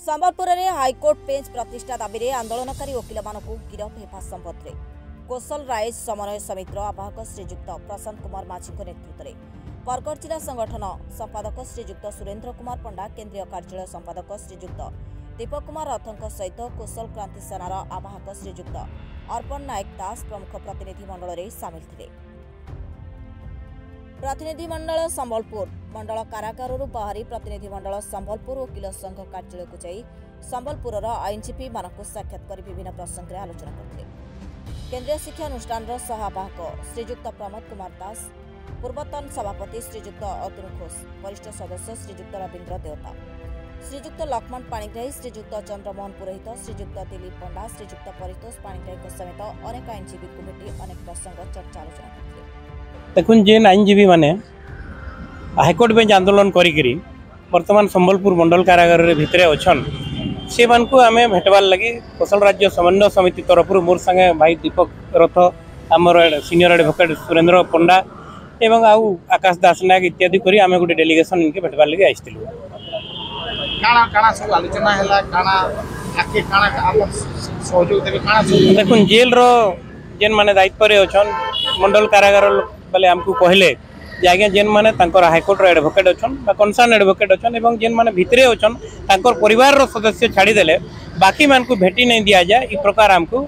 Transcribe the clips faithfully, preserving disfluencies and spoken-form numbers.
संबलपुर में high court bench प्रतिष्ठा दाबी में आंदोलनकारी वकिल मानू गिरफ हेबा संबंध कोसल राय समन्वय समितिर आवाहक श्रीजुक्त प्रशांत कुमार माझी नेतृत्व में बरगढ़ जिला संगठन संपादक श्रीजुक्त सुरेन्द्र कुमार पंडा केन्द्रीय कार्यालय संपादक श्रीजुक्त दीपक कुमार रथों सहित कोसल क्रांति सेनार आवाहक श्रीजुक्त अर्पण नायक दास प्रमुख प्रतिनिधि मंडल में सामिल थे। प्रतिनिधि मंडल संबलपुर मंडल कारागार बाहरी प्रतिनिधि मंडल संबलपुर वकिल संघ कार्यालय को जाई संबलपुर आईनजीपी मानक साक्षात कर विभिन्न प्रसंग में आलोचना करते। केन्द्रीय शिक्षा अनुष्ठान सहावाहक श्रीजुक्त प्रमोद कुमार दास, पूर्वतन सभापति श्रीजुक्त अतुल घोष, वरिष्ठ सदस्य श्रीजुक्त रवीन्द्र देवता, श्रीजुक्त लक्ष्मण पाणिग्राही, श्रीजुक्त चंद्रमोहन पुरोहित, श्रीजुक्त दिलीप पंडा, श्रीजुक्त परितोष पाणिग्राही समेत अनेक आईनजीवी को भेटी अनेक प्रसंग चर्चा आलोचना करते। देखुन जेन आईनजीवी माने हाईकोर्ट बेंच आंदोलन करी वर्तमान संबलपुर मंडल कारागार भितर अच्छन से मानक आम भेटवार लगी कोसल राज्य समन्वय समिति तरफ मोर संगे भाई दीपक रथ आमर सीनियर एडवोकेट सुरेन्द्र पंडा एवं आउ आकाश दास नायक इत्यादि करी आम गोटे डेलीगेशन इनके भेटवार लगी आइलु। देखुन जेल रो जेन माने दायित्व रे अच्छन मंडल कारागार बोले आमको कहले जे आज्ञा जेन माने तांकर हाईकोर्ट एडवोकेट अच्छन कनसर्न एडवोकेट अच्छन एवं जेन माने भितरे अच्छन तांकर परिवार रो सदस्य छाड़ी देले बाकी मान को भेटी नहीं दिया जाए इ प्रकार आमको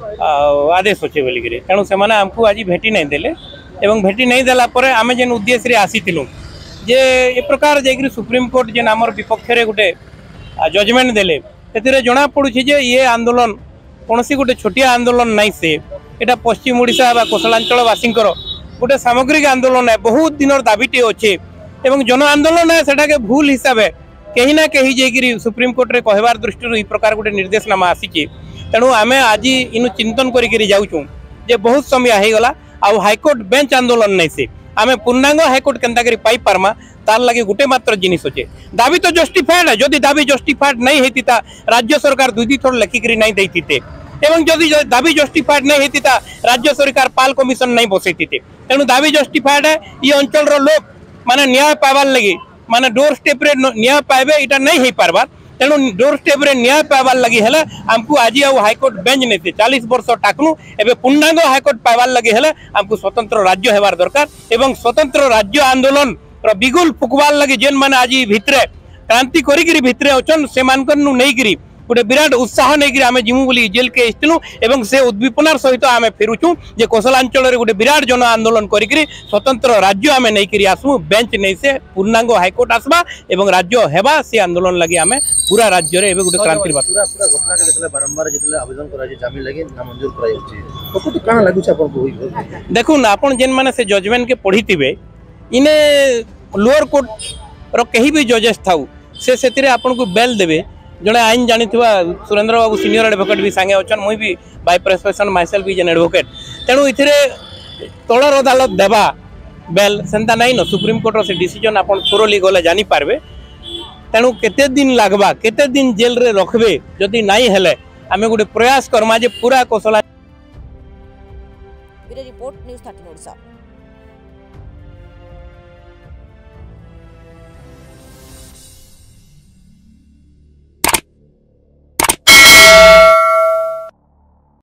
आदेश अच्छे बोलिकी तेणु से आमको आज भेटी नहीं देले एवं भेटी नहीं देला परे आमे जेन उद्देश्य रे आसीथिलु जे ए प्रकार जाइकरी सुप्रीम कोर्ट जेन आमर विपक्ष रे गुटे जजमेंट देले तेतिरे जणा पडुछि जे ये आंदोलन कोनोसी गुटे छोटिया आंदोलन नहीं से एटा पश्चिम ओडिशा बा कोसलांचल वासींकर गोटे सामग्रिक आंदोलन है, बहुत दिन दाबीटे अच्छे एवं जन आंदोलन है सेटा के भूल हिसाब है कहीं ना कहीं जाइकरी सुप्रीम कोर्ट रे कहवार दृष्टि इ प्रकार गोटे निर्देशनामा आसी तेणु आमे आज इनु चिंतन करिकरी जाउछु जे बहुत समय हो गला आ हाईकोर्ट बेंच आंदोलन नहीं से आमे पूर्णांग हाईकोर्ट केनता करी पाई पारमा तार लगे गोटे मात्र जिनिस अच्छे दाबी तो जस्टिफाइड है जदि दाबी जस्टिफाइड नहीं होता राज्य सरकार दुई थोड़ लिखिकी नहीं देते एवं जदि दाबी जस्टिफाइड नहीं होता राज्य सरकार पाल कमिशन नहीं बसई तेणु दाबी जस्टिफाइड है ये अंचल लोक माने न्याय पाइबार लगी माने डोर स्टेप रे न्याय पाइबे इटा नहीं हो पारबार तेणु डोर स्टेप रे न्याय पाइबार लगी हेले हमको आज आउ हाईकोर्ट बेंच नहीं चालीस वर्ष टाकनु एबे पूर्णांग हाईकोर्ट पाइबार लगी हेले हमको स्वतंत्र राज्य हेबार दरकार एवं स्वतंत्र राज्य आंदोलन बिगुल फुकबार लगी जेन माने आज भितरे क्रांति करिकरी भितरे अछन से मानकनु नहीं गोटे विराट उत्साह नहीं आम जिमु बोली जेल के आसलु एवं से उद्दीपनार सहित आम फेरुचु जे कोसलांचल गोटे विराट जन आंदोलन करी स्वतंत्र राज्य आम नहीं आसमु बेंच नहीं से पूर्णांग हाईकोर्ट आसबा एवं राज्य हेबा से आंदोलन लगी आम पूरा राज्य रे गोटे क्रांति पूरा पूरा घटना के देखले बारंबार जेतले आवेदन करा जे जामिन लगी ना मंजूर करा जाउची तो काना लागु छ आपन को देखुन आपन जेन माने से जजमेंट के पढ़ीथिबे इने लोअर कोर्ट रो कहीं भी जजेस थाउ से सेतिरे आपन को बेल देबे जड़े आईन जानी सुरेन्द्र बाबू सीनियर एडवोकेट भी सांगे अच्छन मुई भी बाय प्रोफेशन माइसेल्फ भी जेन एडवोकेट तेणु इथिरे तलर अदालत देवा बेल सेंता नहीं न सुप्रीम कोर्ट से डिसीजन आपन थोरोली गले जानी पारबे तेणु केते दिन लागबा केते दिन जेल रे रखबे जदि नहीं हेले आमे गोटे प्रयास करमा जे पूरा Kosala report news thirteen Odisha.